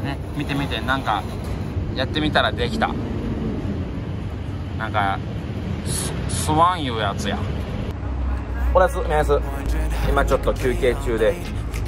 ね、見てみて、なんかやってみたらできた。なんかスワンいうやつや。おやつ目安、今ちょっと休憩中で、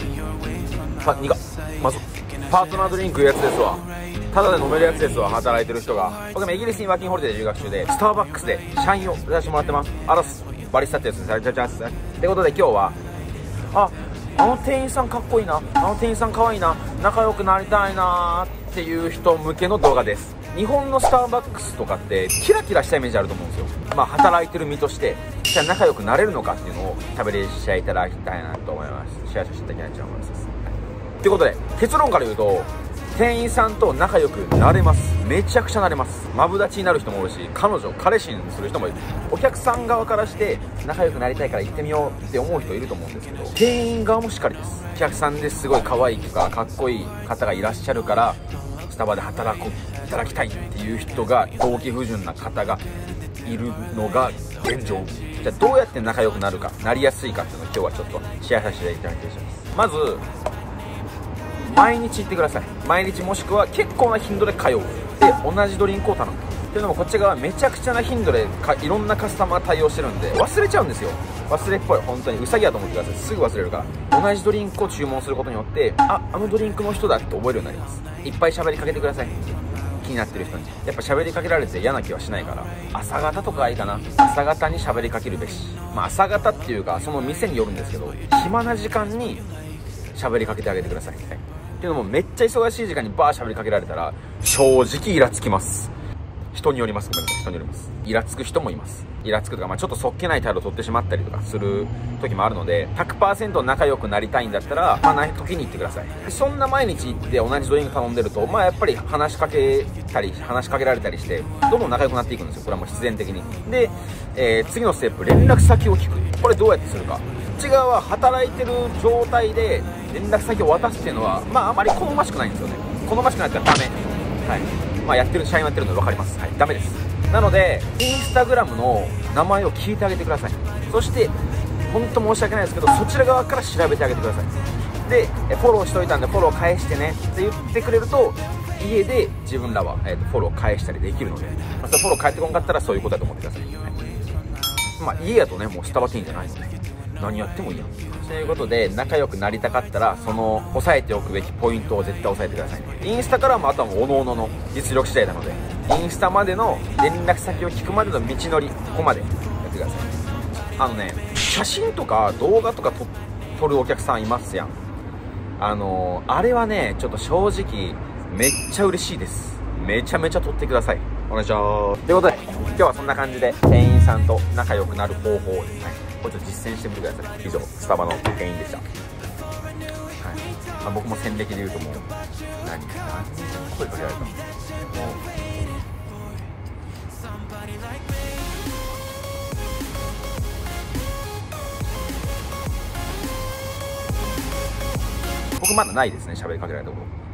まずパートナードリンクいうやつですわ。ただで飲めるやつですわ。働いてる人が。僕もイギリスにワーキングホリデーで留学中で、スターバックスで社員を出させてもらってます。あらすバリスタってやつです。ってことで今日は、あの店員さんかっこいいな、あの店員さんかわいいな、仲良くなりたいなっていう人向けの動画です。日本のスターバックスとかってキラキラしたイメージあると思うんですよ。働いてる身としてじゃあ仲良くなれるのかっていうのを食べれシェアいただきたいなと思います。シェアさせていただきたいと思います。ということで結論から言うと、店員さんと仲良くなれます。めちゃくちゃなれます。マブダチになる人もおるし、彼氏にする人もいる。お客さん側からして仲良くなりたいから行ってみようって思う人いると思うんですけど、店員側もしっかりです。お客さんですごい可愛いとかかっこいい方がいらっしゃるからスタバで働いただきたいっていう人が、動機不純な方がいるのが現状。じゃあどうやって仲良くなるか、なりやすいかっていうのを今日はちょっとシェアさせていただきたいと思います。まず毎日行ってください。毎日もしくは結構な頻度で通う。で同じドリンクを頼むっていうのも、こっち側めちゃくちゃな頻度でいろんなカスタマー対応してるんで忘れちゃうんですよ。忘れっぽい、本当にウサギやと思ってください。すぐ忘れるから。同じドリンクを注文することによって、あのドリンクの人だって覚えるようになります。いっぱい喋りかけてください。気になってる人にやっぱ喋りかけられて嫌な気はしないから、朝方とかがいいかな。朝方に喋りかけるべし。朝方っていうかその店によるんですけど、暇な時間に喋りかけてあげてください。っていうのも、めっちゃ忙しい時間にバー喋りかけられたら正直イラつきます。人によります。ごめんなさい、人によります。イラつく人もいます。イラつくとか、ちょっとそっけない態度を取ってしまったりとかする時もあるので、 100% 仲良くなりたいんだったらない時に行ってください。そんな毎日行って同じドリンク頼んでると、やっぱり話しかけられたりして、どんどん仲良くなっていくんですよ。これはもう必然的に。で、次のステップ、連絡先を聞く。これどうやってするか。こっち側は働いてる状態で連絡先を渡すっていうのは、あまり好ましくないんですよね。好ましくないったらダメ。はい。社員やってるので分かります。はい。ダメです。なので、インスタグラムの名前を聞いてあげてください。そして、本当申し訳ないですけど、そちら側から調べてあげてください。で、フォローしといたんでフォロー返してねって言ってくれると、家で自分らは、フォロー返したりできるので、フォロー返ってこんかったらそういうことだと思ってください。はい。家やとね、もうスタバ店員じゃないので、何やってもいいやん。ということで、仲良くなりたかったら、その押さえておくべきポイントを絶対押さえてくださいね。インスタからもあとはもう各々の実力次第なので、インスタまでの連絡先を聞くまでの道のり、ここまでやってください。写真とか動画とか撮るお客さんいますやん。あれはね、ちょっと正直めっちゃ嬉しいです。めちゃめちゃ撮ってください。お願いします。ということで、今日はそんな感じで店員さんと仲良くなる方法をですね、これちょっと実践してみてください。以上、スタバの店員でした。はい。僕も戦歴で言うともう何声かけられたの。僕まだないですね、喋りかけられたこと。